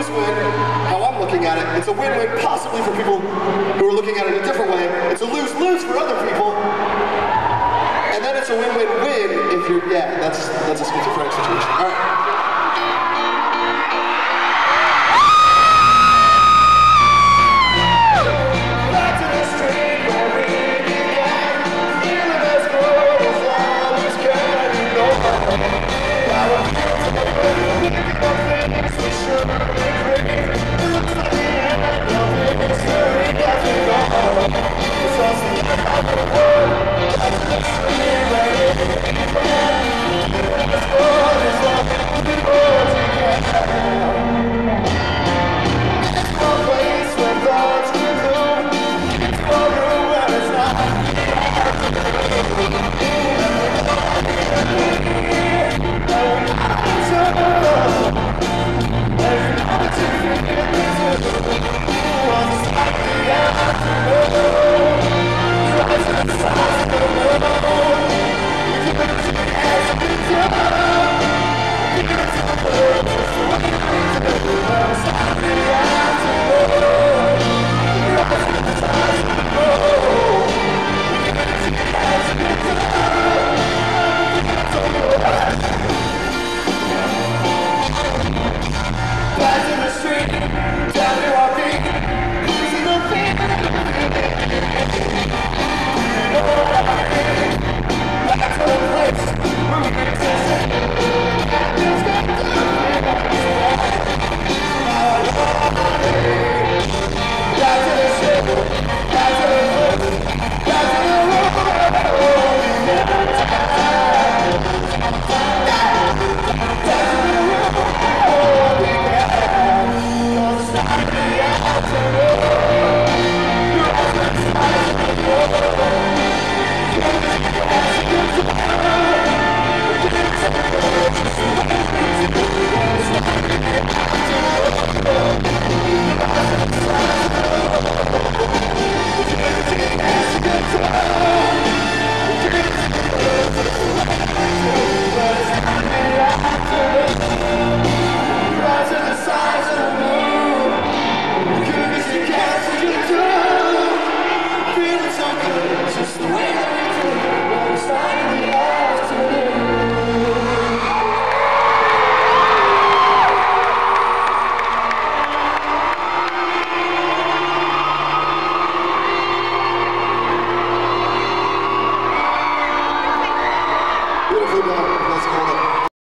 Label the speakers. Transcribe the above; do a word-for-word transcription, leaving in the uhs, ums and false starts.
Speaker 1: lose-win, how I'm looking at it. It's a win-win possibly for people who are looking at it a different way. It's a lose-lose for other people. And then it's a win-win-win if you're, yeah, that's, that's a schizophrenic situation. All right.